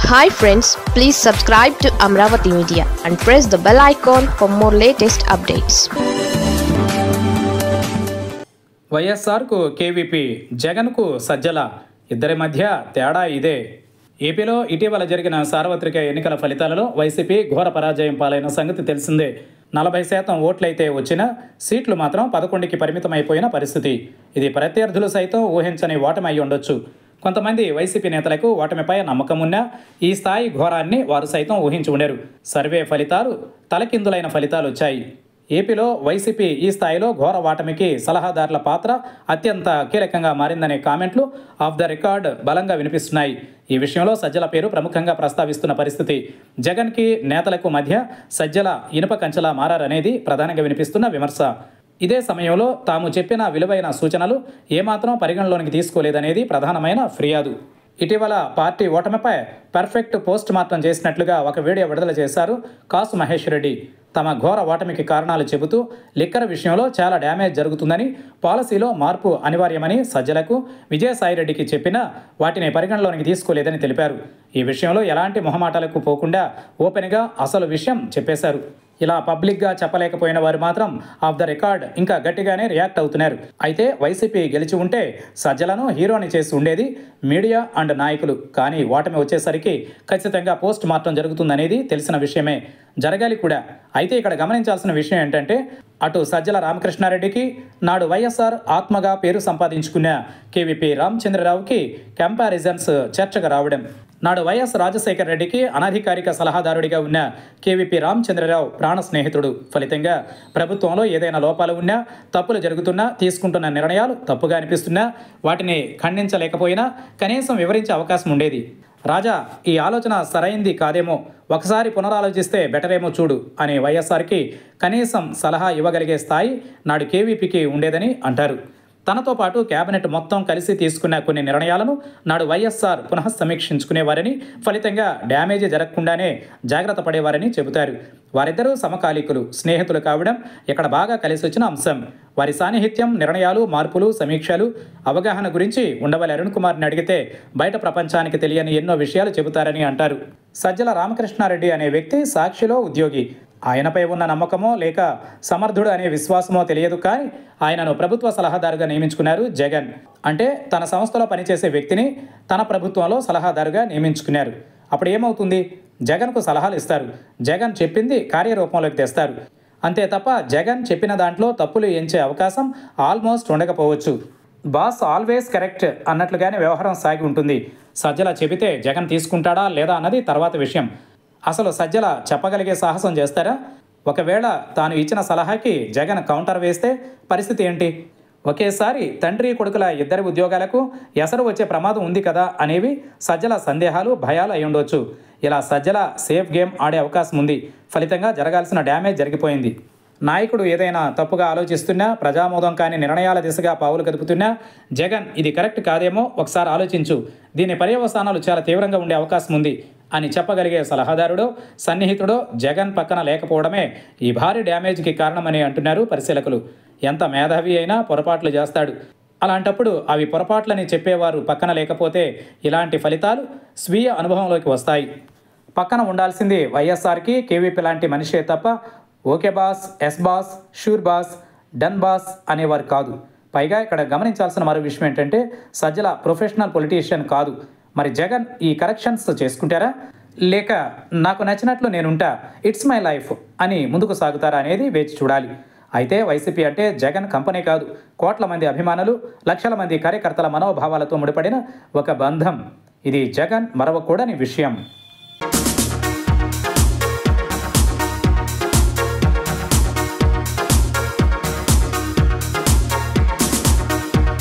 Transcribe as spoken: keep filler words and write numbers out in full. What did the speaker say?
Hi friends, please subscribe to Amravati Media and press the bell icon for more latest updates. వైఎస్ఆర్కు కేవీపీ, జగన్కు సజ్జల, ఇద్దరి మధ్య తేడా ఇదే. ఏపీలో ఇటీవల జరిగిన సార్వత్రిక ఎన్నికల ఫలితాలలో వైసీపీ ఘోర పరాజయం పాలైన సంగతి తెలిసిందే. నలభై శాతం ఓట్లయితే వచ్చినా సీట్లు మాత్రం పదకొండుకి పరిమితమైపోయిన పరిస్థితి. ఇది ప్రత్యర్థులు సైతం ఊహించని ఓటమి అయి ఉండొచ్చు. కొంతమంది వైసీపీ నేతలకు ఓటమిపై నమ్మకం ఉన్నా ఈ స్థాయి ఘోరాన్ని వారు సైతం ఊహించి ఉండరు. సర్వే ఫలితాలు తలకిందులైన ఫలితాలు వచ్చాయి. ఏపీలో వైసీపీ ఈ స్థాయిలో ఘోర ఓటమికి సలహాదారుల పాత్ర అత్యంత కీలకంగా మారిందనే కామెంట్లు ఆఫ్ ద రికార్డ్ బలంగా వినిపిస్తున్నాయి. ఈ విషయంలో సజ్జల పేరు ప్రముఖంగా ప్రస్తావిస్తున్న పరిస్థితి. జగన్కి నేతలకు మధ్య సజ్జల ఇనుప కంచెలా మారారనేది ప్రధానంగా వినిపిస్తున్న విమర్శ. ఇదే సమయంలో తాము చెప్పిన విలువైన సూచనలు ఏమాత్రం పరిగణలోనికి తీసుకోలేదనేది ప్రధానమైన ఫిర్యాదు. ఇటీవల పార్టీ ఓటమిపై పర్ఫెక్ట్ పోస్ట్ మార్టం చేసినట్లుగా ఒక వీడియో విడుదల చేశారు కాసు మహేష్ రెడ్డి. తమ ఘోర ఓటమికి కారణాలు చెబుతూ లిక్కర్ విషయంలో చాలా డ్యామేజ్ జరుగుతుందని, పాలసీలో మార్పు అనివార్యమని సజ్జలకు, విజయసాయిరెడ్డికి చెప్పినా వాటిని పరిగణలోనికి తీసుకోలేదని తెలిపారు. ఈ విషయంలో ఎలాంటి మొహమాటాలకు పోకుండా ఓపెన్గా అసలు విషయం చెప్పేశారు. ఇలా పబ్లిక్గా చెప్పలేకపోయిన వారు మాత్రం ఆఫ్ ద రికార్డ్ ఇంకా గట్టిగానే రియాక్ట్ అవుతున్నారు. అయితే వైసీపీ గెలిచి ఉంటే సజ్జలను హీరోని చేసి ఉండేది మీడియా అండ్ నాయకులు. కానీ ఓటమి వచ్చేసరికి ఖచ్చితంగా పోస్ట్ మార్టం జరుగుతుందనేది తెలిసిన విషయమే, జరగాలి కూడా. అయితే ఇక్కడ గమనించాల్సిన విషయం ఏంటంటే, అటు సజ్జల రామకృష్ణారెడ్డికి, నాడు వైఎస్ఆర్ ఆత్మగా పేరు సంపాదించుకున్న కేవీపీ రామచంద్రరావుకి కంపారిజన్స్ చర్చగా రావడం, నాడు వైఎస్ రాజశేఖర రెడ్డికి అనధికారిక సలహాదారుడిగా ఉన్న కేవీపీ రామచంద్రరావు ప్రాణ స్నేహితుడు. ఫలితంగా ప్రభుత్వంలో ఏదైనా లోపాలు ఉన్నా, తప్పులు జరుగుతున్నా, తీసుకుంటున్న నిర్ణయాలు తప్పుగా అనిపిస్తున్నా వాటిని ఖండించలేకపోయినా కనీసం వివరించే అవకాశం ఉండేది. రాజా, ఈ ఆలోచన సరైంది కాదేమో, ఒకసారి పునరాలోచిస్తే బెటరేమో చూడు అని వైఎస్ఆర్కి కనీసం సలహా ఇవ్వగలిగే స్థాయి నాడు కేవీపీకి ఉండేదని అంటారు. తనతో పాటు కేబినెట్ మొత్తం కలిసి తీసుకున్న కొన్ని నిర్ణయాలను నాడు వైఎస్ఆర్ పునః సమీక్షించుకునేవారని, ఫలితంగా డ్యామేజీ జరగకుండానే జాగ్రత్త పడేవారని చెబుతారు. వారిద్దరూ సమకాలీకులు, స్నేహితులు కావడం ఇక్కడ బాగా కలిసి వచ్చిన అంశం. వారి సాన్నిహిత్యం, నిర్ణయాలు, మార్పులు, సమీక్షలు, అవగాహన గురించి ఉండవల్లి అరుణ్ కుమార్ని అడిగితే బయట ప్రపంచానికి తెలియని ఎన్నో విషయాలు చెబుతారని అంటారు. సజ్జల రామకృష్ణారెడ్డి అనే వ్యక్తి సాక్షిలో ఉద్యోగి. ఆయనపై ఉన్న నమ్మకమో లేక సమర్థుడు అనే విశ్వాసమో తెలియదు, కానీ ఆయనను ప్రభుత్వ సలహాదారుగా నియమించుకున్నారు జగన్. అంటే తన సంస్థలో పనిచేసే వ్యక్తిని తన ప్రభుత్వంలో సలహాదారుగా నియమించుకున్నారు. అప్పుడు ఏమవుతుంది? జగన్కు సలహాలు ఇస్తారు, జగన్ చెప్పింది కార్యరూపంలోకి తెస్తారు. అంతే తప్ప జగన్ చెప్పిన దాంట్లో తప్పులు ఎంచే అవకాశం ఆల్మోస్ట్ ఉండకపోవచ్చు. బాస్ ఆల్వేస్ కరెక్ట్ అన్నట్లుగానే వ్యవహారం సాగి ఉంటుంది. సజ్జల చెబితే జగన్ తీసుకుంటాడా లేదా అన్నది తర్వాత విషయం. అసలు సజ్జల చెప్పగలిగే సాహసం చేస్తారా? ఒకవేళ తాను ఇచ్చిన సలహాకి జగన్ కౌంటర్ వేస్తే పరిస్థితి ఏంటి? ఒకేసారి తండ్రి కొడుకుల ఇద్దరి ఉద్యోగాలకు ఎసరు వచ్చే ప్రమాదం ఉంది కదా అనేవి సజ్జల సందేహాలు, భయాలు అయి ఉండొచ్చు. ఇలా సజ్జల సేఫ్ గేమ్ ఆడే అవకాశం ఉంది. ఫలితంగా జరగాల్సిన డ్యామేజ్ జరిగిపోయింది. నాయకుడు ఏదైనా తప్పుగా ఆలోచిస్తున్నా, ప్రజామోదం కాని నిర్ణయాల దిశగా పావులు కదుపుతున్నా జగన్ ఇది కరెక్ట్ కాదేమో, ఒకసారి ఆలోచించు, దీని పర్యవసానాలు చాలా తీవ్రంగా ఉండే అవకాశం ఉంది అని చెప్పగలిగే సలహాదారుడో, సన్నిహితుడో జగన్ పక్కన లేకపోవడమే ఈ భారీ డ్యామేజ్కి కారణమని అంటున్నారు పరిశీలకులు. ఎంత మేధావి అయినా పొరపాట్లు చేస్తాడు. అలాంటప్పుడు అవి పొరపాట్లని చెప్పేవారు పక్కన లేకపోతే ఇలాంటి ఫలితాలు స్వీయ అనుభవంలోకి వస్తాయి. పక్కన ఉండాల్సింది వైఎస్ఆర్కి కేవీపీ లాంటి మనిషే తప్ప okay boss, yes boss, sure boss, done boss అనేవారు కాదు. పైగా ఇక్కడ గమనించాల్సిన మరో విషయం ఏంటంటే, సజ్జల ప్రొఫెషనల్ పొలిటీషియన్ కాదు. మరి జగన్ ఈ కరెక్షన్స్ చేసుకుంటారా, లేక నాకు నచ్చినట్లు నేనుంటా, ఇట్స్ మై లైఫ్ అని ముందుకు సాగుతారా అనేది వేచి చూడాలి. అయితే వైసీపీ అంటే జగన్ కంపెనీ కాదు, కోట్ల మంది అభిమానులు, లక్షల మంది కార్యకర్తల మనోభావాలతో ముడిపడిన ఒక బంధం. ఇది జగన్ మరవకూడని విషయం.